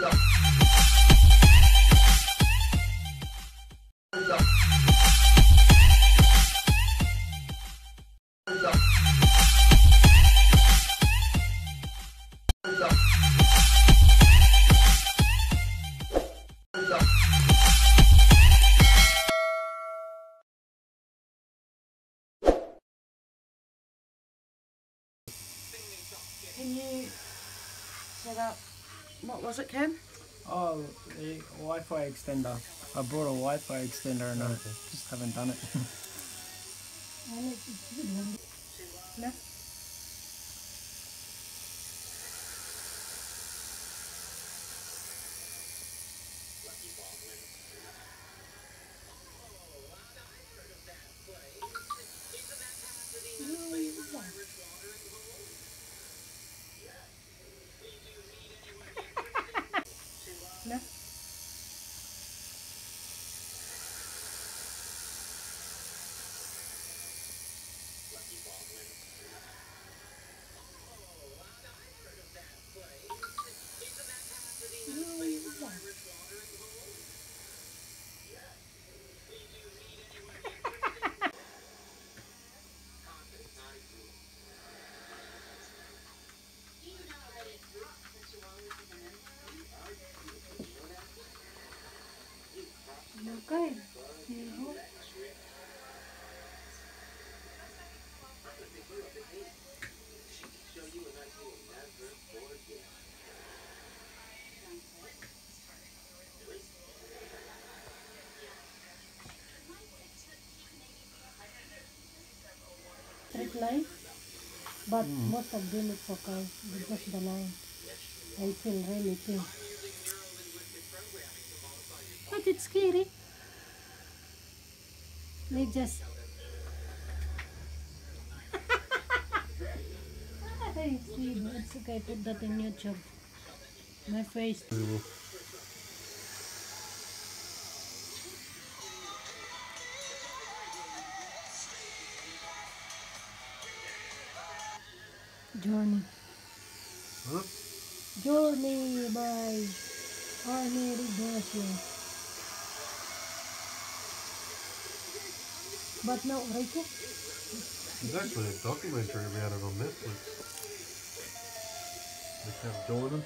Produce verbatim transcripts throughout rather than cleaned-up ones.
Can you set up, what was it, Ken? Oh, the Wi-Fi extender. I brought a Wi-Fi extender and I just haven't done it. No? No? Okay. Straight line, but mm. most of them it's okay, just the line. I feel really thin. But it's scary. They just I see, it's okay, put that in YouTube. My face. Journey. Huh? Journey by Army Redemption. But no, Rico? There's actually a documentary about it on Netflix. They kept Jordan.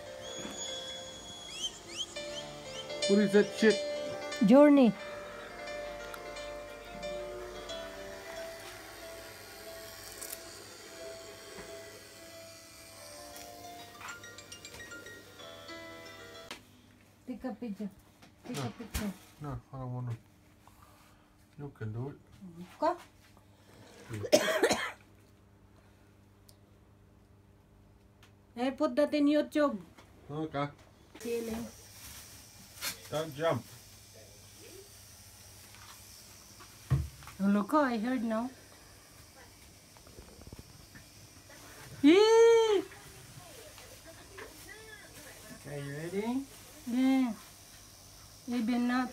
What is that shit? Journey. Take a picture. Take no. a picture. No, I don't want to. You can do it. Ka? Hey, put that in YouTube. Okay. Feeling. Don't jump. Oh, look, I heard now. Yeah. Okay, you ready? Yeah. Even not.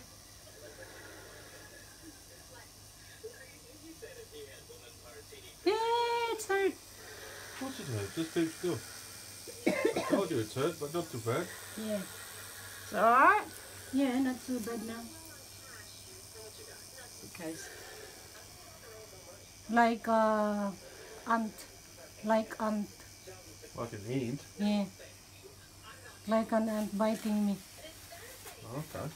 Yeah, it's hurt. Of course it hurts. Just keep still. I told you it's hurt, but not too bad. Yeah. It's alright? Yeah, not too bad now. Okay. Like uh, ant. Like ant. Like an ant. Yeah. Like an ant biting me. Okay.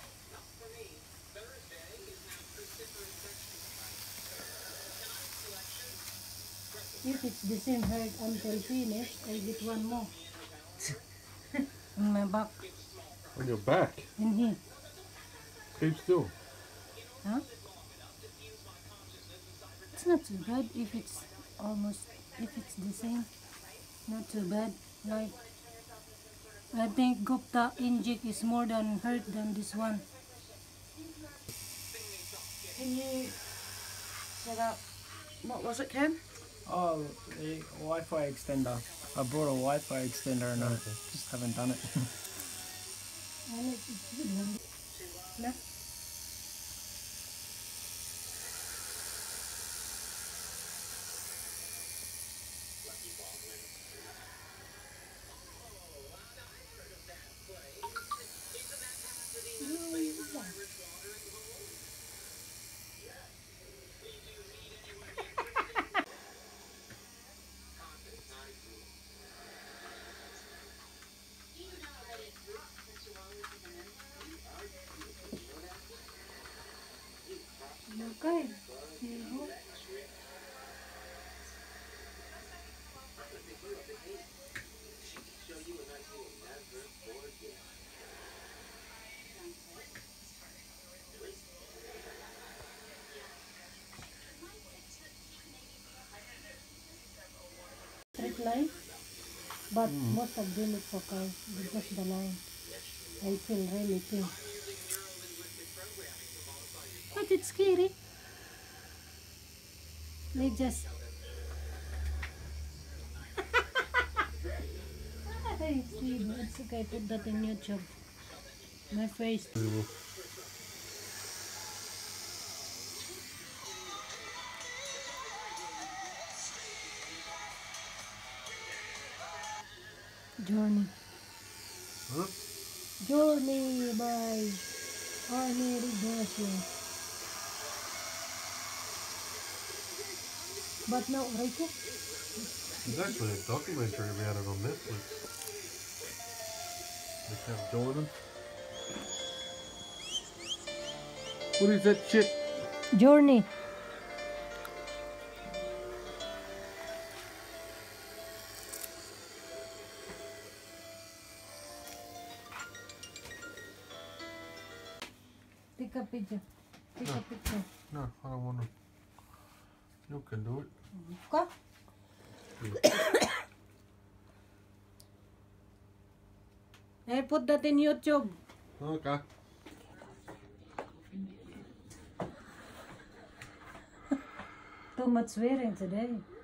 If it's the same hurt until finish, I get one more. On my back. On your back? In here. Keep still. Huh? It's not too bad if it's almost, if it's the same. Not too bad. Like, I think Gupta inject is more than hurt than this one. Can you set up, what was it, Ken? Oh, the Wi-Fi extender. I brought a Wi-Fi extender and I just haven't done it. No? line, but most of them it's okay. Just the line. I feel really thin. But it's scary. They just. I see. It's okay. Put that in YouTube. My face. Journey. Huh? Journey by Army Redemption. But no, Rico. There's actually a documentary about it on Netflix. They kept Jordan. What is that shit? Journey. Take a picture. Take No. a picture. No, I don't want to. You can do it. Ka? I put that in YouTube. Okay. Too much swearing today.